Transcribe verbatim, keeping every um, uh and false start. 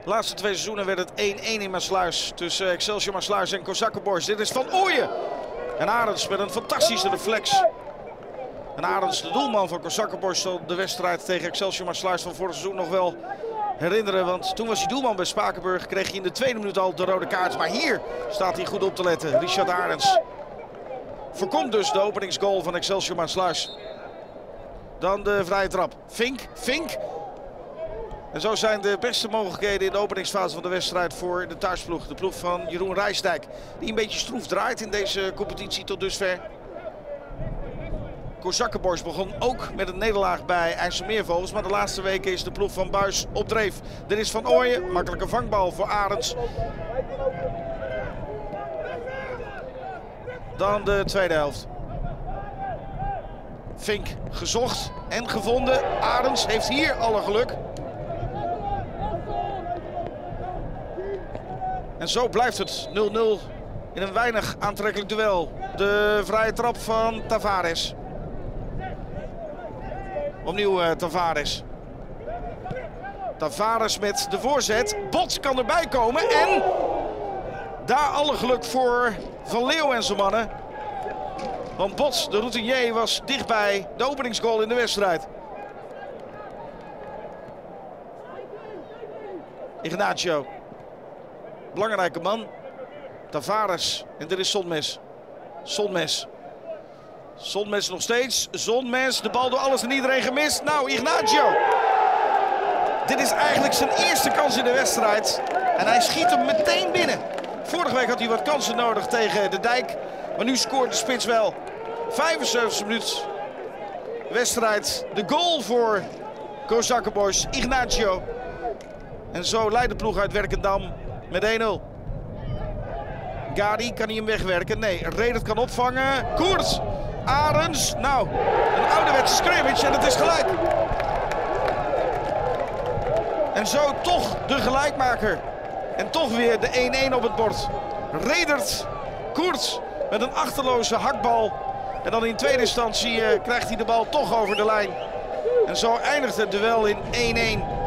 De laatste twee seizoenen werd het één één in Maassluis tussen Excelsior Maassluis en Kozakkenborst. Dit is Van Ooyen. En Arends met een fantastische reflex. En Arends, de doelman van Kozakkenborst, zal de wedstrijd tegen Excelsior Maassluis van vorig seizoen nog wel herinneren. Want toen was hij doelman bij Spakenburg, kreeg hij in de tweede minuut al de rode kaart. Maar hier staat hij goed op te letten, Richard Arends. Voorkomt dus de openingsgoal van Excelsior Maassluis. Dan de vrije trap. Fink, Fink. En zo zijn de beste mogelijkheden in de openingsfase van de wedstrijd voor de thuisploeg. De ploeg van Jeroen Rijsdijk, die een beetje stroef draait in deze competitie tot dusver. Kozakkenborst begon ook met een nederlaag bij IJsselmeervogels. Maar de laatste weken is de ploeg van Buis op dreef. Er is Van Ooyen, makkelijke vangbal voor Arends. Dan de tweede helft. Fink gezocht en gevonden. Arends heeft hier alle geluk. En zo blijft het nul nul in een weinig aantrekkelijk duel. De vrije trap van Tavares. Opnieuw uh, Tavares. Tavares met de voorzet. Bots kan erbij komen en daar alle geluk voor Van Leeuw en zijn mannen. Want Bots, de routinier, was dichtbij de openingsgoal in de wedstrijd. Ignacio. Belangrijke man. Tavares. En dit is Sonmes. Sonmes. Sonmes nog steeds. Sonmes. De bal door alles en iedereen gemist. Nou, Ignacio. Dit is eigenlijk zijn eerste kans in de wedstrijd. En hij schiet hem meteen binnen. Vorige week had hij wat kansen nodig tegen de Dijk. Maar nu scoort de spits wel. vijfenzeventigste minuut. Wedstrijd. De goal voor Kozakkenborst. Ignacio. En zo leidt de ploeg uit Werkendam met één nul. Gadi, kan hij hem wegwerken? Nee, Redert kan opvangen. Koert. Arends. Nou, een ouderwetse scrimmage en het is gelijk. En zo toch de gelijkmaker. En toch weer de één één op het bord. Redert. Koert met een achterloze hakbal. En dan in tweede instantie uh, krijgt hij de bal toch over de lijn. En zo eindigt het duel in één één.